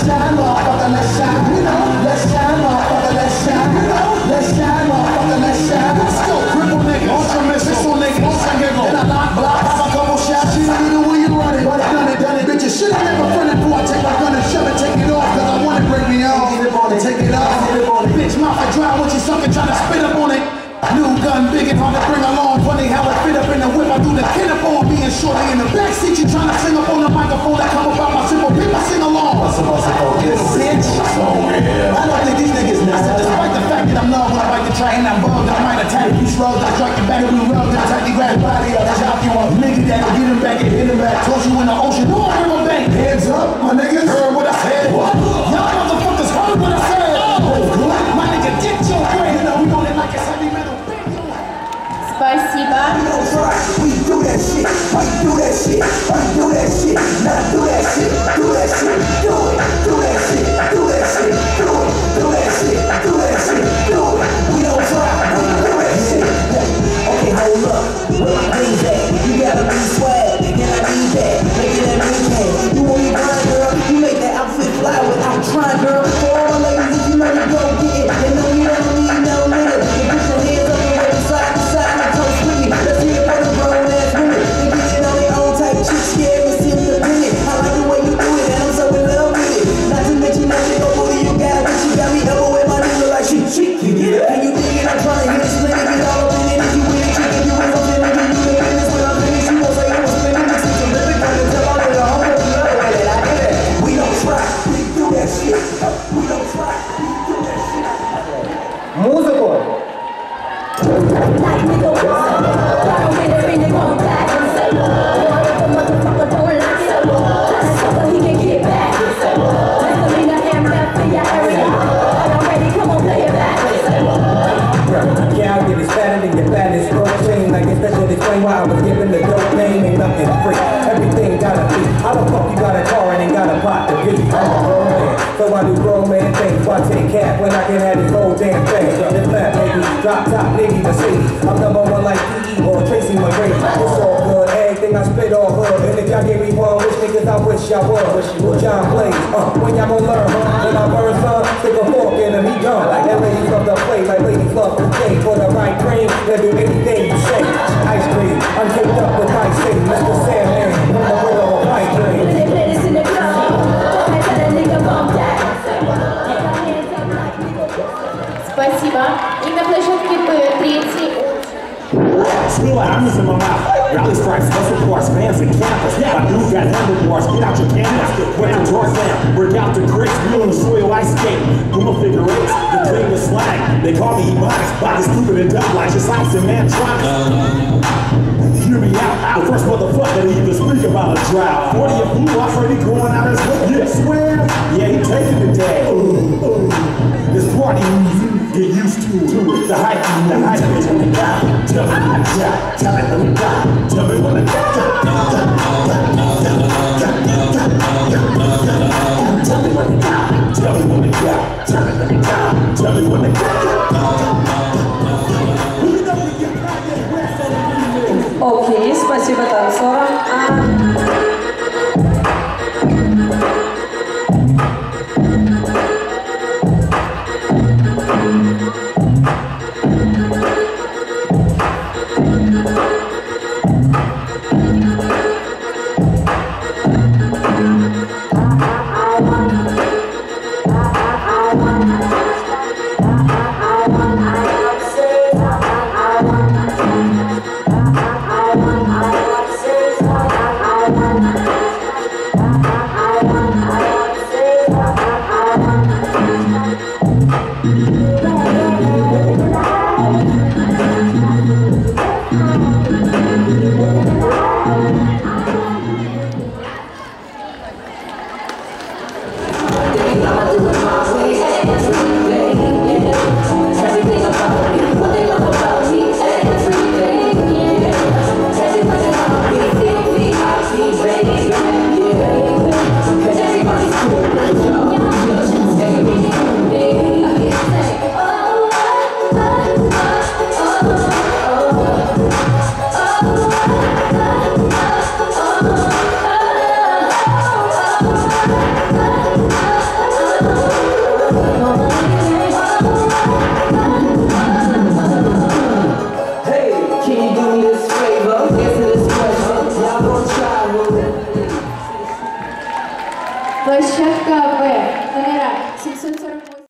shine, motherfucker, let's shine. You know, let's shine, motherfucker, let's shine. You know, let's shine, motherfucker, let's shine. Let's go, cripple nigga, ultra missile nigga, ultra nigga. And I knock, block, pop a couple shots. You know, you know where you run it, but I done it, bitches. Shit, I never fronted before I take my gun and shove it, take it off, cause I want it, break me off. Take it off, bitch, mouth I dry when she suckin', tryna spit up on it. New gun, big and hard to bring along. Funny how it fit up in the whip. I do the kid up on being shorty in the backseat. You tryna sing up on the microphone that come about my simple people sing along. Bitch. I don't think these niggas know. Despite the fact that I'm low when I bite the tray and I'm bugged, I might attack you shrugged. I strike your back and we rubbed and tightly grab your body up. That's how you want. Nigga that'll get him back and hit him back. Toss you in the ocean. No, I heard my bank. Hands up, my niggas. Heard what I said. What? Y'all motherfuckers heard what I said. My nigga, get your brain. You know we gon' it like it's heavy metal. Спасибо. We do that shit. We do that shit. We do that shit. Now do that shit. Do that shit. Do it. Do that shit. Do that shit. Do it. Do that shit. Do that shit. Do it. We don't try. We do that shit. Okay, hold up. Where my things at? You gotta be swag. And I need that. Make it that mean. You want me grind, girl? You make that outfit fly without trying, girl. For all the ladies, if you know you go get it. And know you don't need no nigga. You put your hands up and go side to side. Let's hear it for the grown ass women. They getting on their own type shit, scared and still independent. I like the way you do it, and I'm so in love with it. Not to mention that you go bully, you got it, you got me elbow with my nigga like shit. You get it? And you dig it? I'm trying to hit it, split it, get all up in it. If you win it, chicken, you ain't gon' finish it. You the business when I'm finished, you gon' say you was spinning. Mix it terrific, trying to tell all of the homies you love it. I get it. We don't try, we do that shit. We don't try, we do that shit. Музыку! Like nigga, what's up? Why don't get it in the contact? If the motherfucker don't like it, so he can get back. Misdemeanor MF in your area. Already, come on, play it back. Yeah, I get it fatter than your fattest protein. Like it's special to explain why I was given the dope name. Ain't nothing free. Everything gotta be. How the fuck you got a car and ain't got a pot to be? I'm a grown man, so I do grown man things. Why take cap when I can have this whole damn thing? This lap, baby, drop top, nigga, Mercedes. I'm number one like PE or Tracy McGrady. It's all good, everything I spit all hood. And if y'all give me one, which niggas I wish y'all would. With John Blaze, when y'all gon' learn, when I burn some, stick a fork in him, he gone. And ladies love to play, like ladies love to play. For the right cream, they'll do anything you say. Ice cream, I'm caked up with ice cream. Mr. Sandman, I'm the winner of a pipe dream. When they play this in the club, go ahead, tell that nigga bump that. Спасибо. И на площадке третий. Spill out, I'm using my mouth. Rally stripes, muscle parts, fans and campus. My dude got handlebars, get out your canvas. Wet the doors down, work out the grits, wheel in the soil ice skate. Puma figure eights, the clean the slang. They call me Ebonics, body stupid and dumb like just ice and Mantronics. Hear me out, the first motherfucker to even speak about a drought. 40 of blue, I heard he going out as well. Yeah, swear, yeah, he taking the day. This party music, get used to it. The hype is when they die. Tell me when they die, tell me when they die, tell me when they die. Tell me when they die, tell me when they die, tell me when they die, tell me when they die. Окей, спасибо танцорам. Площадка Б.